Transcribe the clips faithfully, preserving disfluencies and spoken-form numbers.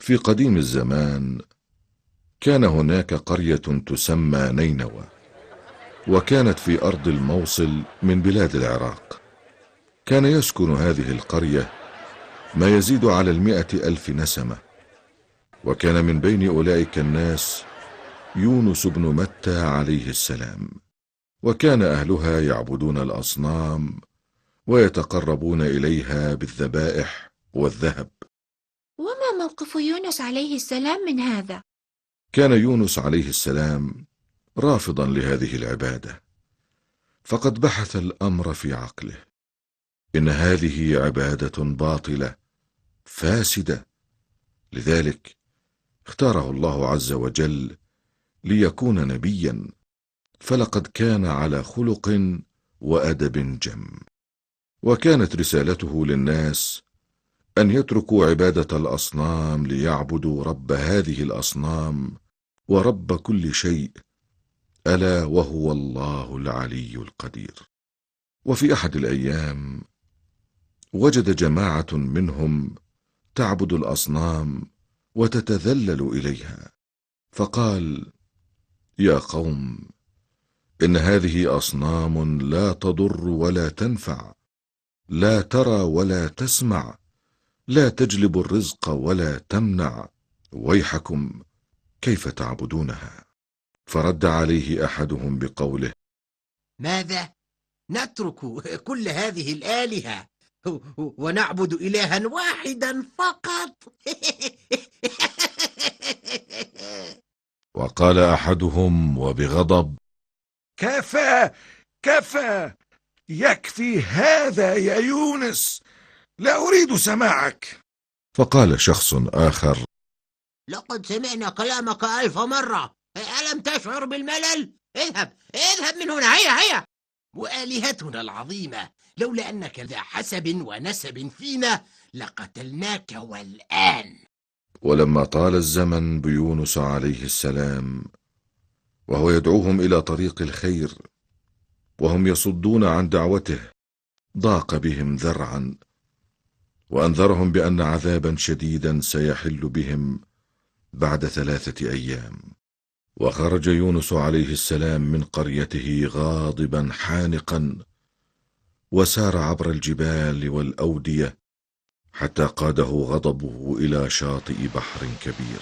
في قديم الزمان كان هناك قرية تسمى نينوى، وكانت في أرض الموصل من بلاد العراق. كان يسكن هذه القرية ما يزيد على المئة ألف نسمة، وكان من بين أولئك الناس يونس بن متى عليه السلام. وكان أهلها يعبدون الأصنام ويتقربون إليها بالذبائح والذهب. وما موقف يونس عليه السلام من هذا؟ كان يونس عليه السلام رافضا لهذه العبادة، فقد بحث الأمر في عقله. إن هذه عبادة باطلة فاسدة، لذلك اختاره الله عز وجل ليكون نبيا، فلقد كان على خلق وأدب جم. وكانت رسالته للناس أن يتركوا عبادة الأصنام ليعبدوا رب هذه الأصنام ورب كل شيء، ألا وهو الله العلي القدير. وفي أحد الأيام وجد جماعة منهم تعبد الأصنام وتتذلل إليها، فقال: يا قوم، إن هذه أصنام لا تضر ولا تنفع، لا ترى ولا تسمع، لا تجلب الرزق ولا تمنع، ويحكم كيف تعبدونها؟ فرد عليه أحدهم بقوله: ماذا؟ نترك كل هذه الآلهة ونعبد إلها واحدا فقط؟ وقال أحدهم وبغضب: كفى كفى، يكفي هذا يا يونس، لا أريد سماعك. فقال شخص آخر: لقد سمعنا كلامك ألف مرة، ألم تشعر بالملل؟ اذهب اذهب من هنا، هيا هيا. وآلهتنا العظيمة، لولا أنك ذا حسب ونسب فينا لقتلناك والآن. ولما طال الزمن بيونس عليه السلام وهو يدعوهم إلى طريق الخير وهم يصدون عن دعوته، ضاق بهم ذرعا، وأنذرهم بأن عذابا شديدا سيحل بهم بعد ثلاثة أيام. وخرج يونس عليه السلام من قريته غاضبا حانقا، وسار عبر الجبال والأودية حتى قاده غضبه إلى شاطئ بحر كبير.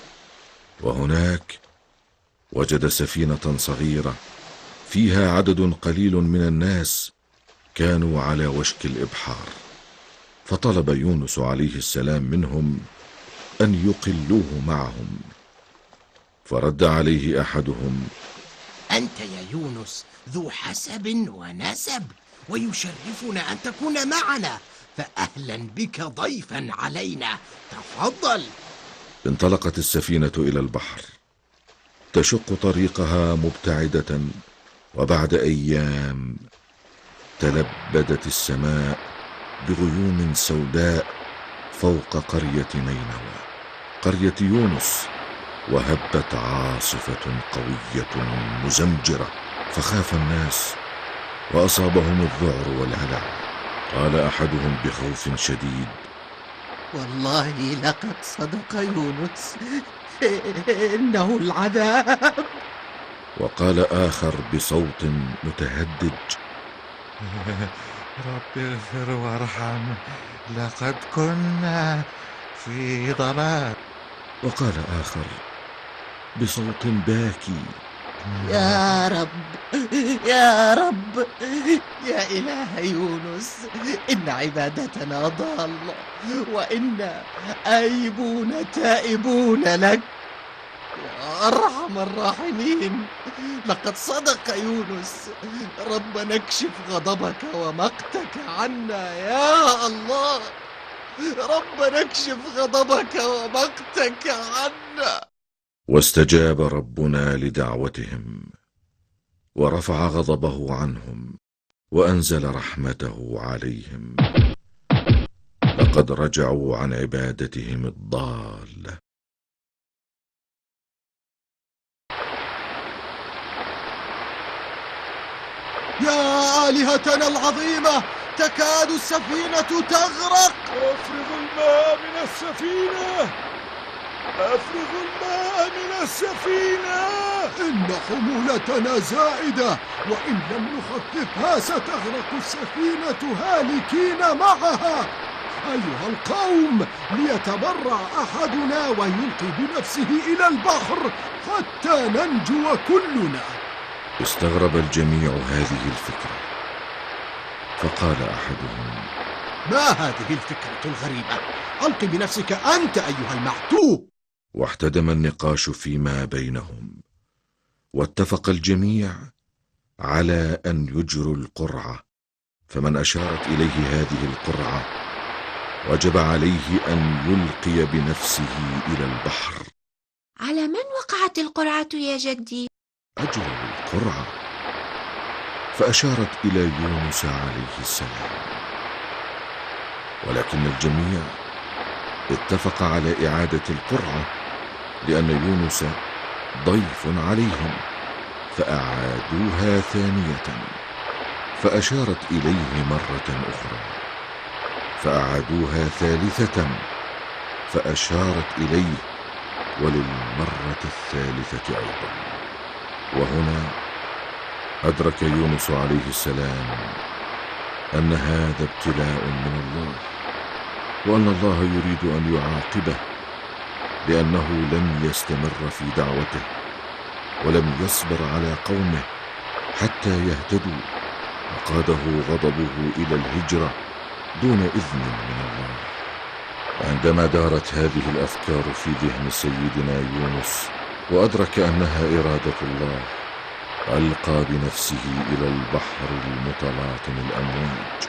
وهناك وجد سفينة صغيرة فيها عدد قليل من الناس كانوا على وشك الإبحار، فطلب يونس عليه السلام منهم أن يقلوه معهم. فرد عليه أحدهم: أنت يا يونس ذو حسب ونسب، ويشرفنا أن تكون معنا، فأهلا بك ضيفا علينا، تفضل. انطلقت السفينة إلى البحر تشق طريقها مبتعدة، وبعد أيام تلبدت السماء بغيوم سوداء فوق قرية نينوى، قرية يونس، وهبت عاصفة قوية مزمجرة، فخاف الناس وأصابهم الذعر والهلع. قال أحدهم بخوف شديد: والله لقد صدق يونس، إنه العذاب. وقال آخر بصوت متهدج: رب اغفر وارحم، لقد كنا في ضلال. وقال آخر بصوت باكي: يا رب يا رب يا إله يونس، إن عبادتنا ضالة، وإنا آيبون تائبون لك يا أرحم الراحمين. لقد صدق يونس، ربنا اكشف غضبك ومقتك عنا يا الله، ربنا اكشف غضبك ومقتك عنا. واستجاب ربنا لدعوتهم ورفع غضبه عنهم وأنزل رحمته عليهم، لقد رجعوا عن عبادتهم الضالة. يا آلهتنا العظيمة، تكاد السفينة تغرق. افرغ الماء من السفينة. أفرغ الماء من السفينة. إن حمولتنا زائدة، وإن لم نخففها ستغرق السفينة هالكين معها. أيها القوم، ليتبرع أحدنا ويلقي بنفسه إلى البحر حتى ننجو كلنا. استغرب الجميع هذه الفكرة، فقال أحدهم: ما هذه الفكرة الغريبة؟ ألق بنفسك أنت أيها المعتوه. واحتدم النقاش فيما بينهم، واتفق الجميع على أن يجروا القرعة، فمن أشارت إليه هذه القرعة وجب عليه أن يلقي بنفسه إلى البحر. على من وقعت القرعة يا جدي؟ أجروا القرعة، فأشارت إلى يونس عليه السلام، ولكن الجميع اتفق على إعادة القرعة لأن يونس ضيف عليهم، فأعادوها ثانية، فأشارت إليه مرة أخرى، فأعادوها ثالثة، فأشارت إليه، وللمرة الثالثة أيضا. وهنا أدرك يونس عليه السلام أن هذا ابتلاء من الله، وأن الله يريد أن يعاقبه لأنه لم يستمر في دعوته ولم يصبر على قومه حتى يهتدوا، وقاده غضبه إلى الهجرة دون إذن من الله. عندما دارت هذه الأفكار في ذهن سيدنا يونس وأدرك أنها إرادة الله، ألقى بنفسه إلى البحر المتلاطم الأمواج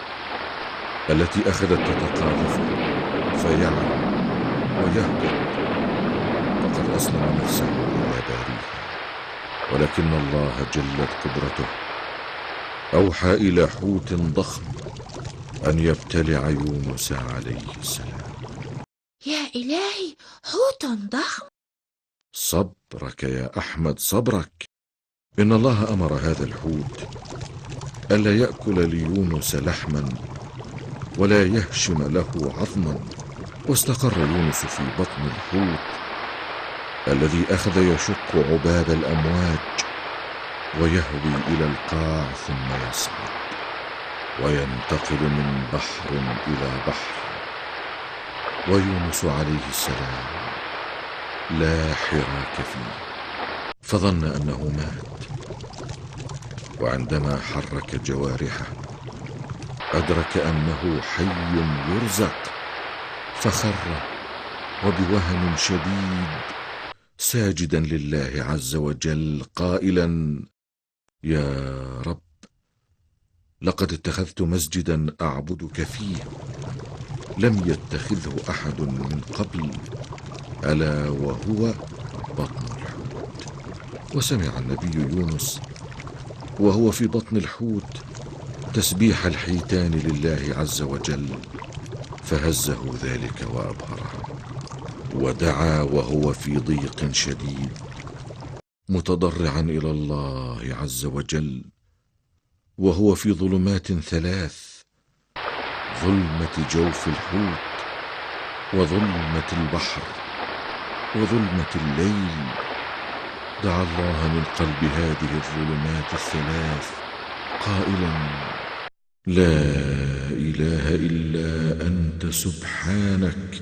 التي أخذت تتقاذف فيعلو ويهبط، فقد أسلم نفسه إلى باريها. ولكن الله جلت قدرته أوحى إلى حوت ضخم أن يبتلع يونس عليه السلام. يا إلهي، حوت ضخم! صبرك يا أحمد، صبرك. إن الله أمر هذا الحوت ألا يأكل ليونس لحما ولا يهشم له عظما. واستقر يونس في بطن الحوت الذي أخذ يشق عباب الأمواج ويهوي إلى القاع ثم يصعد وينتقل من بحر إلى بحر. ويونس عليه السلام لا حراك فيه، فظن أنه مات، وعندما حرك جوارحه أدرك أنه حي يرزق، فخر وبوهن شديد ساجدا لله عز وجل قائلا: يا رب، لقد اتخذت مسجدا أعبدك فيه لم يتخذه أحد من قبل، ألا وهو بطن الحوت. وسمع النبي يونس وهو في بطن الحوت تسبيح الحيتان لله عز وجل، فهزه ذلك وأبهره، ودعا وهو في ضيق شديد متضرعا إلى الله عز وجل، وهو في ظلمات ثلاث: ظلمة جوف الحوت، وظلمة البحر، وظلمة الليل. دعا الله من قلب هذه الظلمات الثلاث قائلا: لا إله إلا أنت سبحانك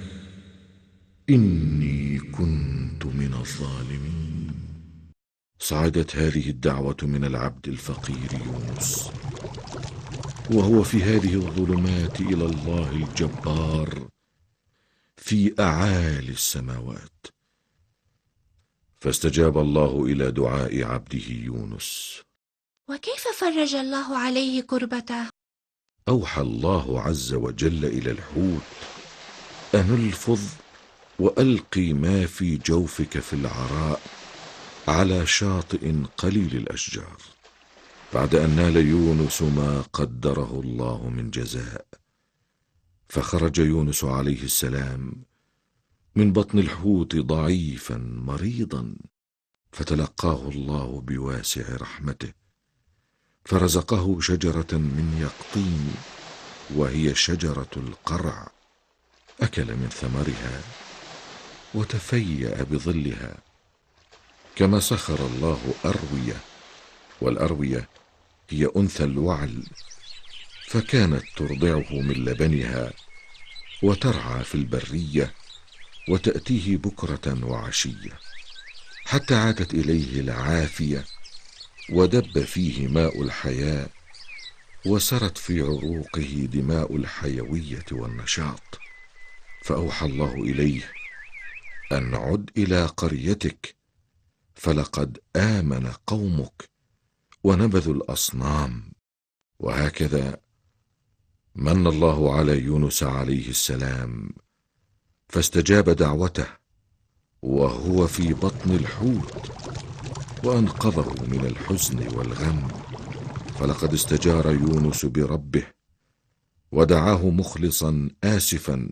إني كنت من الظالمين. صعدت هذه الدعوة من العبد الفقير يونس وهو في هذه الظلمات إلى الله الجبار في أعالي السماوات، فاستجاب الله إلى دعاء عبده يونس. وكيف فرج الله عليه كربته؟ أوحى الله عز وجل إلى الحوت أن الفظ وألقي ما في جوفك في العراء على شاطئ قليل الأشجار. بعد أن نال يونس ما قدره الله من جزاء، فخرج يونس عليه السلام من بطن الحوت ضعيفا مريضا، فتلقاه الله بواسع رحمته، فرزقه شجرة من يقطين وهي شجرة القرع، أكل من ثمرها وتفيأ بظلها، كما سخر الله أروية، والأروية هي أنثى اللوعل، فكانت ترضعه من لبنها وترعى في البرية وتأتيه بكرة وعشية، حتى عادت إليه العافية ودب فيه ماء الحياة، وسرت في عروقه دماء الحيوية والنشاط. فأوحى الله إليه أن عد إلى قريتك، فلقد آمن قومك ونبذوا الأصنام. وهكذا من الله على يونس عليه السلام، فاستجاب دعوته وهو في بطن الحوت، وأنقذه من الحزن والغم. فلقد استجار يونس بربه، ودعاه مخلصا آسفا،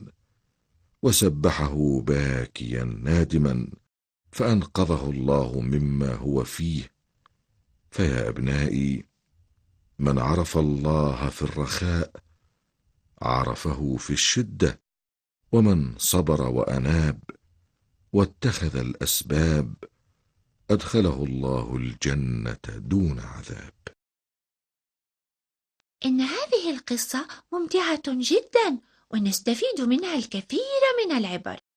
وسبحه باكيا نادما، فأنقذه الله مما هو فيه. فيا أبنائي، من عرف الله في الرخاء عرفه في الشدة، ومن صبر وأناب واتخذ الأسباب أدخله الله الجنة دون عذاب. إن هذه القصة ممتعة جدا، ونستفيد منها الكثير من العبر.